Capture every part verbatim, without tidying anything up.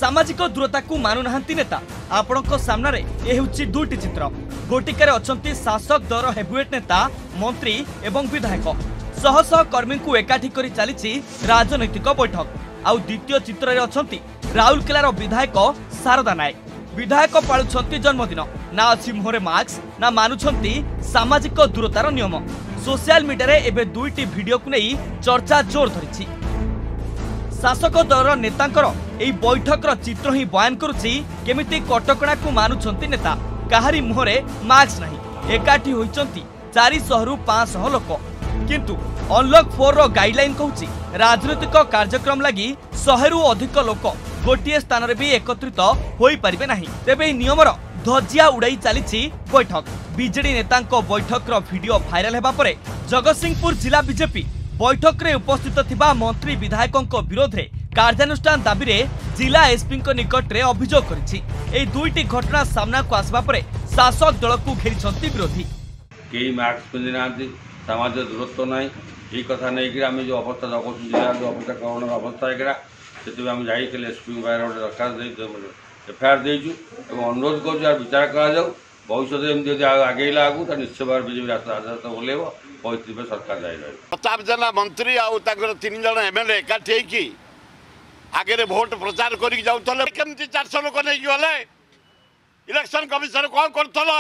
सामाजिक दूरता को मानुनाहांती नेता आपणक सामने ए हेउची दुईटी चित्र। गोटिकार अछंती शासक दल हेवीवेट नेता मंत्री एवं विधायक शह शह कर्मी को एकाठी करी चली राजनैतिक बैठक। आउ द्वितीय चित्र रे अछंती राउरकेलार विधायक शारदा नायक। विधायक पालुछंती जन्मदिन ना अछि मुहरे मास्क ना मानुछंती सामाजिक दूरतार नियम। सोशल मीडिया रे एबे दुईटी वीडियो को नहीं चर्चा जोर धरिछि। शासक दल नेतांकर एई बैठकर चित्र ही बयान करुछि केमिति कटकणा को मानुछंती नेता। काहारी मुहरे मास्क नहीं, एकाठी होइछंती चार सौ रु पाँच सौ लोक। किंतु अनलॉक फोर रो गाइडलाइन कहूछि राजनीतिक कार्यक्रम लगी सौ रु अधिक लोक गोटे स्थान रे भी एकत्रित होई परिबे नाही। तेबे नियमर धजिया उड़ाई चली बैठक। बीजेडी नेतांको बैठक वीडियो भाइराल हेबा परे जगतसिंहपुर जिला बीजेपी बैठक रे उपस्थित थिबा मंत्री विधायकों विरोध रे कार्यानुष्ठान दाबी रे जिला एसपी निकट रे अभियोग करिछि। एई दुईटी घटना सामना को आसबा परे शासक दल को घेरिछंती विरोधी। केई मास्क पिंधि नांती, सामाजिक दूरत्व नाही, ई कथा नै कि आमे जो अवस्था जगतसिंह जिला जो अवस्था कोरोना अवस्था एकरा सेति आमे जाई के एसपी बाहर दरखास्त दे एफआईआर देजु एवं अनुरोध कर विचार करा जाऊ। भविष्य एमती आगे लागू तो निश्चय भाव बीजेपी राजनीति ओल्लेब परिस्थिति में सरकार जारी रही। प्रताप जेना मंत्री आउ तीन जन एमएलए एकाठी होगी आगे भोट प्रचार करके जाऊे चार सौ लोक नहीं गले इलेक्शन कमिशन कौन कर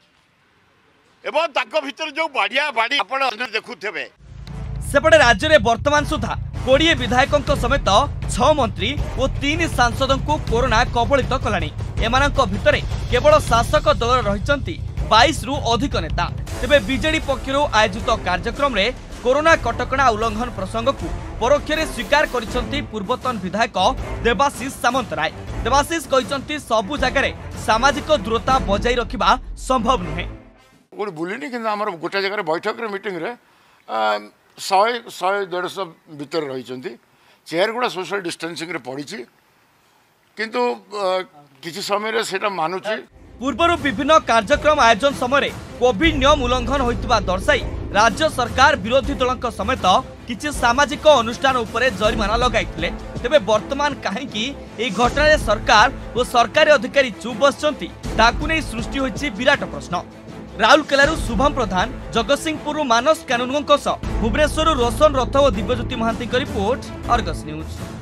भर जो बढ़िया बाड़ी आप देखुवे। सेपटे राज्य में वर्तमान सुधा कोड़े विधायकों समेत छह मंत्री और तीन सांसदों को कोरोना कबलित कलानी। एमानक भितरे केवल शासक दल रहिचंती बाईस रु अधिक नेता। तेबे बीजेडी पक्षरु आयोजित कार्यक्रम रे कोरोना कटकणा उल्लंघन प्रसंग को परोक्ष रे स्वीकार करिसंती पूर्वतन विधायक देवाशीष सामंतराय। देवाशीष कहिसंती सबु जगह सामाजिक दूरता बजाई रखिबा संभव नुहे। गोटे बुलिनी कि आमर गोटे जगह बैठक रे मीटिंग रे सौ सौ डेढ़ सौ भितर रही चेयर गुड़ा सोशल डिस्टेंसिंग रे पड़ी किंतु किसी समय सेटा मानुची। पूर्वर विभिन्न कार्यक्रम आयोजन समय कोविड नियम उल्लंघन होइतिबा दर्शाई राज्य सरकार विरोधी दलों समेत किसी सामाजिक अनुष्ठान उपरे जरिमाना लगाइथिले। तेबे वर्तमान काहेकि एई घटना रे सरकार और सरकारी अधिकारी चुप बसचंती ताकु नै सृष्टि होइछि विराट प्रश्न। राउरकेलारू शुभम प्रधान, जगतसिंहपुर मानस कानूनों भुवनेश्वर रोशन रथ और Dibyajyoti Mohanty report, Argus news.